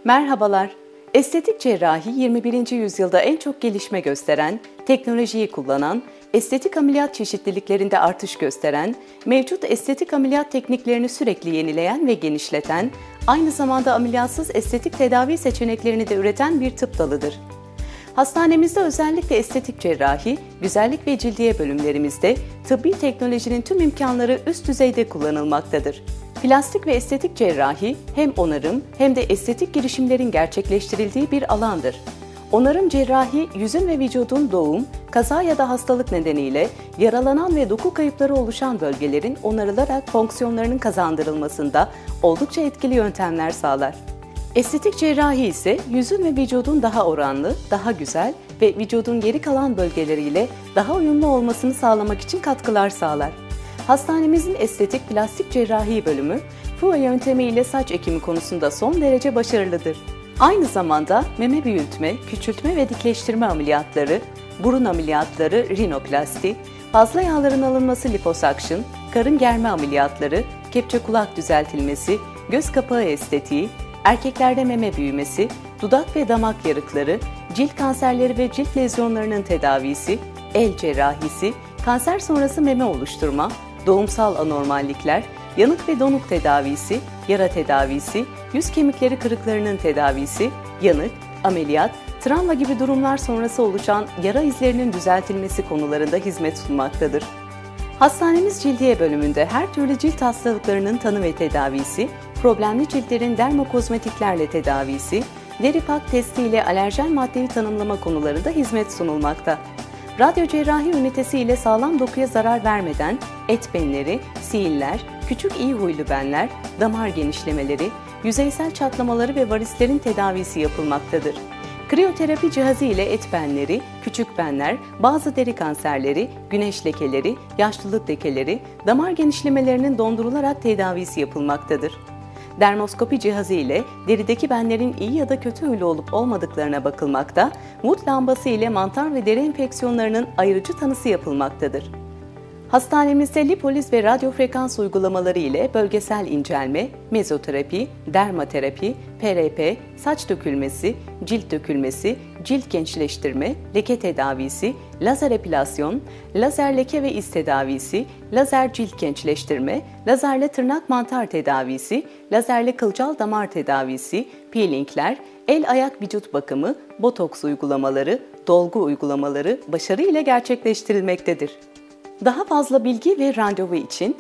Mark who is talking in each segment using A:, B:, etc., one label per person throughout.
A: Merhabalar. Estetik cerrahi 21. yüzyılda en çok gelişme gösteren, teknolojiyi kullanan, estetik ameliyat çeşitliliklerinde artış gösteren, mevcut estetik ameliyat tekniklerini sürekli yenileyen ve genişleten, aynı zamanda ameliyatsız estetik tedavi seçeneklerini de üreten bir tıp dalıdır. Hastanemizde özellikle estetik cerrahi, güzellik ve cildiye bölümlerimizde tıbbi teknolojinin tüm imkanları üst düzeyde kullanılmaktadır. Plastik ve estetik cerrahi hem onarım hem de estetik girişimlerin gerçekleştirildiği bir alandır. Onarım cerrahi, yüzün ve vücudun doğum, kaza ya da hastalık nedeniyle yaralanan ve doku kayıpları oluşan bölgelerin onarılarak fonksiyonlarının kazandırılmasında oldukça etkili yöntemler sağlar. Estetik cerrahi ise yüzün ve vücudun daha oranlı, daha güzel ve vücudun geri kalan bölgeleriyle daha uyumlu olmasını sağlamak için katkılar sağlar. Hastanemizin estetik plastik cerrahi bölümü, FUE yöntemiyle saç ekimi konusunda son derece başarılıdır. Aynı zamanda meme büyütme, küçültme ve dikleştirme ameliyatları, burun ameliyatları, rinoplasti, fazla yağların alınması liposuction, karın germe ameliyatları, kepçe kulak düzeltilmesi, göz kapağı estetiği, erkeklerde meme büyümesi, dudak ve damak yarıkları, cilt kanserleri ve cilt lezyonlarının tedavisi, el cerrahisi, kanser sonrası meme oluşturma, doğumsal anormallikler, yanık ve donuk tedavisi, yara tedavisi, yüz kemikleri kırıklarının tedavisi, yanık, ameliyat, travma gibi durumlar sonrası oluşan yara izlerinin düzeltilmesi konularında hizmet sunmaktadır. Hastanemiz cildiye bölümünde her türlü cilt hastalıklarının tanı ve tedavisi, problemli ciltlerin dermokozmetiklerle tedavisi, deri pak testi ile alerjen maddeyi tanımlama konularında hizmet sunulmakta. Radyo cerrahi ünitesi ile sağlam dokuya zarar vermeden et benleri, siiller, küçük iyi huylu benler, damar genişlemeleri, yüzeysel çatlamaları ve varislerin tedavisi yapılmaktadır. Kriyoterapi cihazı ile et benleri, küçük benler, bazı deri kanserleri, güneş lekeleri, yaşlılık lekeleri, damar genişlemelerinin dondurularak tedavisi yapılmaktadır. Dermoskopi cihazı ile derideki benlerin iyi ya da kötü huylu olup olmadıklarına bakılmakta, Wood lambası ile mantar ve deri enfeksiyonlarının ayırıcı tanısı yapılmaktadır. Hastanemizde lipoliz ve radyofrekans uygulamaları ile bölgesel incelme, mezoterapi, dermaterapi, PRP, saç dökülmesi, cilt dökülmesi, cilt gençleştirme, leke tedavisi, lazer epilasyon, lazer leke ve iz tedavisi, lazer cilt gençleştirme, lazerle tırnak mantar tedavisi, lazerle kılcal damar tedavisi, peelingler, el-ayak vücut bakımı, botoks uygulamaları, dolgu uygulamaları başarıyla gerçekleştirilmektedir. Daha fazla bilgi ve randevu için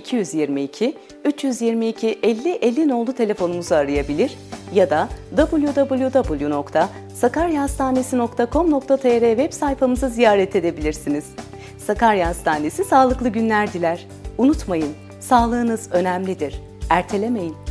A: 0222 322 50 50 nolu telefonumuzu arayabilir ya da www.sakaryahastanesi.com.tr web sayfamızı ziyaret edebilirsiniz. Sakarya Hastanesi sağlıklı günler diler. Unutmayın, sağlığınız önemlidir. Ertelemeyin.